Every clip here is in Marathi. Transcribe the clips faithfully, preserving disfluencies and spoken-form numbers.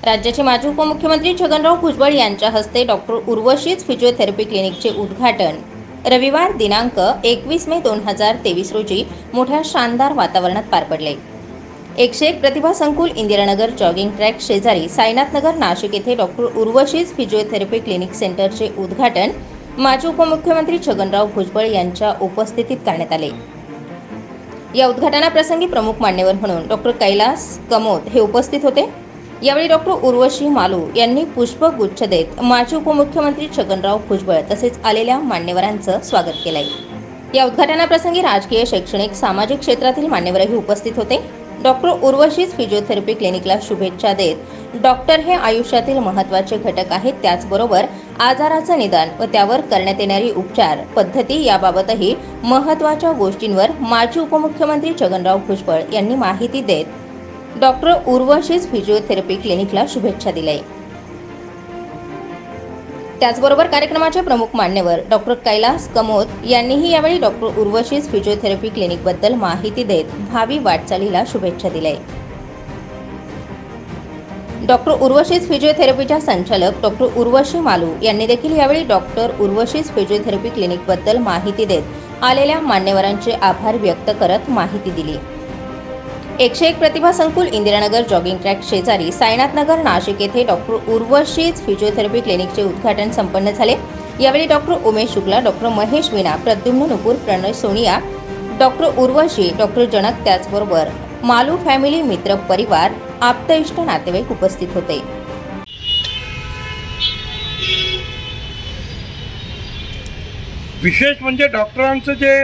राज्याचे माजी उपमुख्यमंत्री छगनराव भुजबळ यांच्या हस्ते डॉक्टर उर्वशीज फिजिओथेरपी क्लिनिकचे उद्घाटन रविवार दिनांक एकवीस मे दोन हजार तेवीस रोजी मोठ्या शानदार वातावरणात पार पडले। एकशे एक प्रतिभा संकुल इंदिरानगर जॉगिंग ट्रॅक शेजारी साईनाथनगर नाशिक येथे डॉक्टर उर्वशीज फिजिओथेरपी क्लिनिक सेंटरचे उद्घाटन माजी उपमुख्यमंत्री छगनराव भुजबळ यांच्या उपस्थितीत करण्यात आले। या उद्घाटनाप्रसंगी प्रमुख मान्यवर म्हणून डॉक्टर कैलास कमोद हे उपस्थित होते। यावेळी डॉक्टर उर्वशी मालू यांनी पुष्पगुच्छ देत माजी उपमुख्यमंत्री छगनराव भुजबळ तसेच आलेल्या मान्यवरांचं स्वागत केलंय। या उद्घाटनाप्रसंगी राजकीय, शैक्षणिक, सामाजिक क्षेत्रातील मान्यवरही उपस्थित होते। डॉक्टर उर्वशीज फिजिओथेरपी क्लिनिकला शुभेच्छा देत डॉक्टर हे आयुष्यातील महत्त्वाचे घटक आहेत, त्याचबरोबर आजाराचं निदान व त्यावर करण्यात येणारी उपचार पद्धती याबाबतही महत्त्वाच्या गोष्टींवर माजी उपमुख्यमंत्री छगनराव भुजबळ यांनी माहिती देत डॉक्टर उर्वशीज फिजिओथेरपी क्लिनिकला शुभेच्छा दिल्या। त्याचबरोबर कार्यक्रमाचे प्रमुख मान्यवर डॉक्टर कैलास कमोद यांनीही यावेळी डॉक्टर उर्वशीज फिजिओथेरपी क्लिनिकबद्दल माहिती देत भावी वाटचालीला शुभेच्छा दिल्या। डॉक्टर उर्वशीज फिजिओथेरपीच्या संचालक डॉक्टर उर्वशी मालू यांनी देखील यावेळी डॉक्टर उर्वशीज फिजिओथेरपी क्लिनिकबद्दल माहिती देत आलेल्या मान्यवरांचे आभार व्यक्त करत माहिती दिली। एकशे एक प्रतिभा संकुल इंदिरानगर जॉगिंग ट्रॅक शेजारी साईनाथनगर नाशिक येथे डॉक्टर उर्वशीज फिजिओथेरपी क्लिनिकचे उद्घाटन संपन्न झाले। यावेळी doctor Umesh Shukla, doctor Mahesh Meena, Pradyumn Nupur, Pranay Sonia, doctor Urvashi, doctor Janak त्याचबरोबर मालू फॅमिली, मित्र परिवार, आप्तइष्ट नातेवाईक उपस्थित होते। विशेष म्हणजे डॉक्टरांचं जे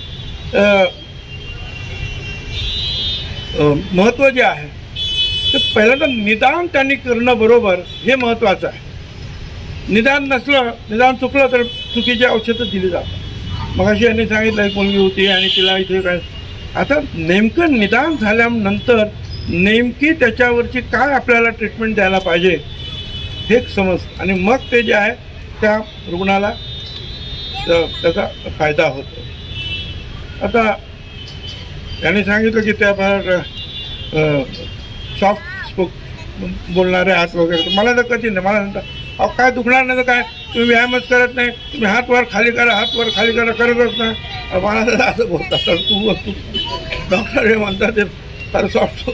महत्त्व जे आहे ते पहिल्यांदा निदान त्यांनी करणं बरोबर हे महत्त्वाचं आहे। निदान नसलं, निदान चुकलं तर चुकीची औषधं दिली जातात। मग अशी यांनी सांगितलं एक मुलगी होती आणि तिला इथे काय, आता नेमकं निदान झाल्यानंतर नेमकी त्याच्यावरची काय आपल्याला ट्रीटमेंट द्यायला पाहिजे हे समज आणि मग ते जे आहे त्या रुग्णाला त्याचा फायदा होतो। आता त्यांनी सांगितलं की त्या फार सॉफ्ट स्पोक बोलणारे हात वगैरे, मला तर कधी नाही। मला म्हणतात अहो काय दुखणार नाही तर काय, तुम्ही व्यायामच करत नाही, तुम्ही हात वर खाली करा, हात वर खाली करा, करतच नाही। मला तर असं बोलतात, तर तू तू डॉक्टर हे म्हणतात ते फार सॉफ्ट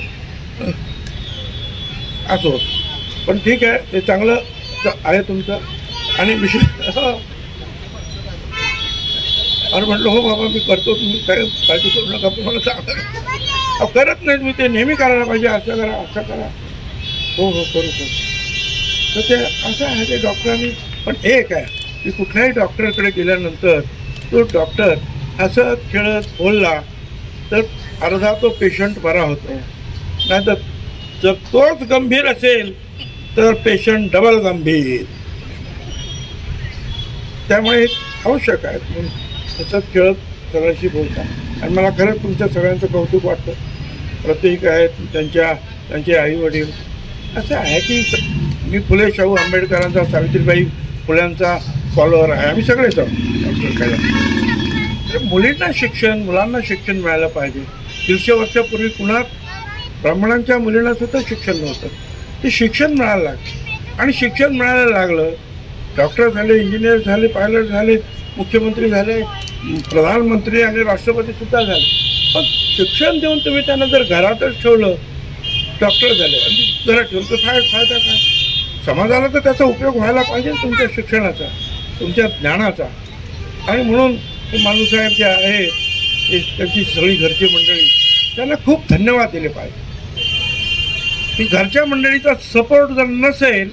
असं होतं। पण ठीक आहे, ते चांगलं आहे तुमचं आणि विशेष आणि म्हटलं हो बाबा मी करतो, तुम्ही काय काळजी करू नका, तुम्हाला सांगा अहो करत नाहीत मी, ते नेहमी करायला पाहिजे, असं करा असं करा, हो हो करू करू। तर ते असं आहे ते डॉक्टरांनी। पण एक आहे की कुठल्याही डॉक्टरकडे गेल्यानंतर तो डॉक्टर असं खेळत बोलला तर अर्धा तो पेशंट बरा होतो, नाहीतर जर तोच गंभीर असेल तर पेशंट डबल गंभीर। त्यामुळे आवश्यक आहे म्हणून तसंच खेळत सगळ्यांशी बोलता। आणि मला खरंच तुमच्या सगळ्यांचं कौतुक वाटतं। प्रत्येक आहेत त्यांच्या त्यांचे आई वडील असं आहे की मी फुले शाहू आंबेडकरांचा, सावित्रीबाई फुल्यांचा फॉलोअर आहे, आम्ही सगळेच आहोत। तर मुलींना शिक्षण, मुलांना शिक्षण मिळालं पाहिजे। दीडशे वर्षापूर्वी पुन्हा ब्राह्मणांच्या मुलींना सुद्धा शिक्षण नव्हतं, ते शिक्षण मिळायला लागलं आणि शिक्षण मिळायला लागलं, डॉक्टर झाले, इंजिनियर झाले, पायलट झाले, मुख्यमंत्री झाले, प्रधानमंत्री आणि राष्ट्रपती सुद्धा झाले। पण शिक्षण देऊन तुम्ही त्यांना जर घरातच ठेवलं, डॉक्टर झाले आणि घरात ठेवलं तर फाय फायदा काय? समाजाला तर त्याचा उपयोग व्हायला पाहिजे तुमच्या शिक्षणाचा, तुमच्या ज्ञानाचा। आणि म्हणून मालूसाहेब जे आहे त्यांची सगळी घरची मंडळी त्यांना खूप धन्यवाद दिले पाहिजे की घरच्या मंडळीचा सपोर्ट जर नसेल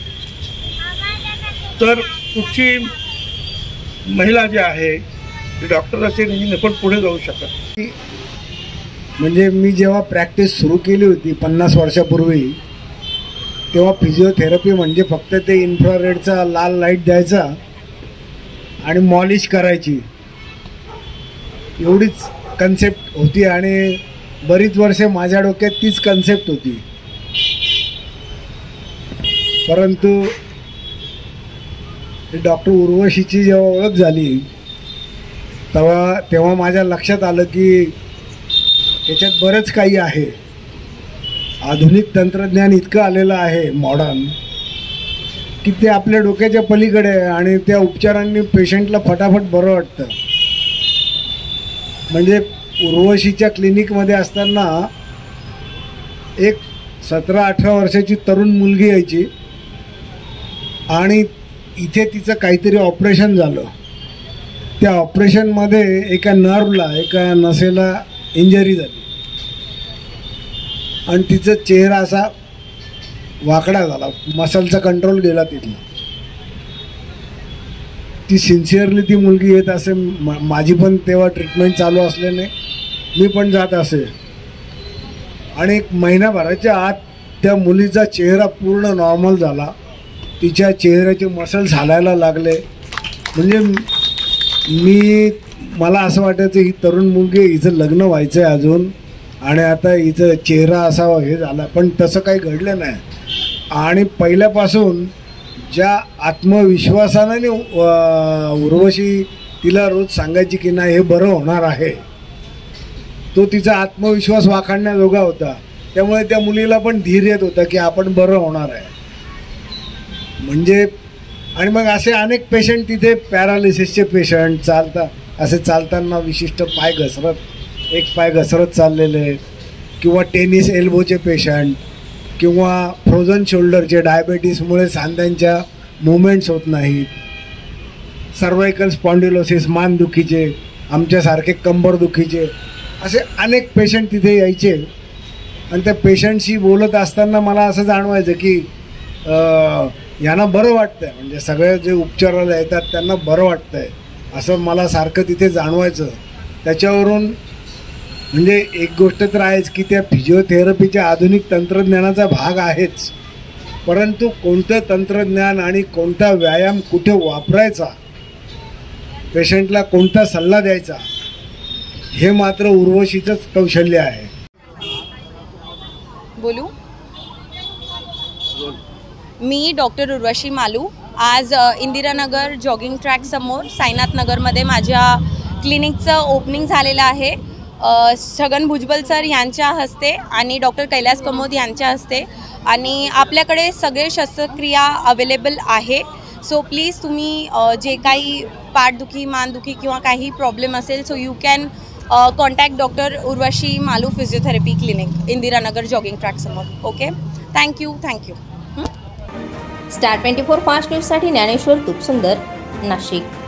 तर कुठची महिला जी आहे ती डॉक्टर असेल, इंजिनियर पण पुढे जाऊ शकत। म्हणजे मी जेव्हा प्रॅक्टिस सुरू केली होती पन्नास वर्षापूर्वी, तेव्हा फिजिओथेरपी म्हणजे फक्त ते इन्फ्रारेडचा लाल लाईट द्यायचा आणि मॉलिश करायची, एवढीच कन्सेप्ट होती आणि बरीच वर्ष माझ्या डोक्यात तीच कन्सेप्ट होती। परंतु डॉक्टर उर्वशीची जेव्हा ओळख झाली तेव्हा तेव्हा माझ्या लक्षात आलं की त्याच्यात बरंच काही आहे। आधुनिक तंत्रज्ञान इतकं आलेलं आहे मॉडर्न की ते आपल्या डोक्याच्या पलीकडे आहे आणि त्या उपचारांनी पेशंटला फटाफट बरं वाटतं. म्हणजे उर्वशीच्या क्लिनिकमध्ये असताना एक सतरा अठरा वर्षाची तरुण मुलगी यायची आणि इथे तिचं काहीतरी ऑपरेशन झालं. त्या ऑपरेशनमध्ये एका नर्वला एका नसेला इंजरी झाली आणि तिचा चेहरा असा वाकडा झाला, मसलचा कंट्रोल गेला तिथला. ती सिन्सिअरली ती मुलगी येत असे. माझी पण तेव्हा ट्रीटमेंट चालू असल्याने मी पण जात असे आणि एक महिनाभराच्या आत त्या मुलीचा चेहरा पूर्ण नॉर्मल झाला. तिच्या चेहऱ्याचे मसल्स हालायला लागले. म्हणजे मी मला असं वाटायचं ही तरुण मुलगी, हिचं लग्न व्हायचं आहे अजून आणि आता हिचं चेहरा असा हे झाला, पण तसं काही घडलं नाही. आणि पहिल्यापासून ज्या आत्मविश्वासाने उर्वशी तिला रोज सांगायची की नाही हे बरं होणार आहे, तो तिचा आत्मविश्वास वाखाणण्याजोगा होता. त्यामुळे त्या मुलीला पण धीर येत होता की आपण बरं होणार आहे. म्हणजे आणि मग असे अनेक पेशंट तिथे, पॅरालिसिसचे पेशंट, चालता असे चालताना विशिष्ट पाय घसरत एक पाय घसरत चाललेले, किंवा टेनिस एल्बोचे पेशंट, किंवा फ्रोझन शोल्डरचे, डायबेटीसमुळे सांध्यांच्या मुवमेंट्स होत नाहीत, सर्वायकल स्पॉन्डिलोसिस मानदुखीचे, आमच्यासारखे कंबरदुखीचे, असे अनेक पेशंट तिथे यायचे. आणि त्या पेशंटशी बोलत असताना मला असं जाणवायचं की यांना बरं वाटतं आहे, म्हणजे सगळे जे उपचाराला येतात त्यांना बरं वाटतं आहे असं मला सारखं तिथे जाणवायचं. त्याच्यावरून म्हणजे एक गोष्ट तर आहेच की त्या फिजिओथेरपीच्या आधुनिक तंत्रज्ञानाचा भाग आहेच, परंतु कोणतं तंत्रज्ञान आणि कोणता व्यायाम कुठे वापरायचा, पेशंटला कोणता सल्ला द्यायचा, हे मात्र उर्वशीचंच कौशल्य आहे. बोलू मी डॉक्टर उर्वशी मालू. आज इंदिरानगर जॉगिंग ट्रॅक समोर साईनाथ नगरमध्ये माझ्या क्लिनिकचं ओपनिंग झालेलं आहे. छगन भुजबळ सर यांच्या हस्ते आणि डॉक्टर कैलास कमोद यांच्या हस्ते, आणि आपल्याकडे सगळे शस्त्रक्रिया अवेलेबल आहे. सो प्लीज तुम्ही जे काही पाठदुखी, मानदुखी किंवा काही प्रॉब्लेम असेल, so you can contact doctor Urvashi Malu physiotherapy clinic, Indiranagar jogging track समोर. Okay, thank you thank you. Star twenty four fast न्यूजसाठी ज्ञानेश्वर तुपसुंदर, नाशिक.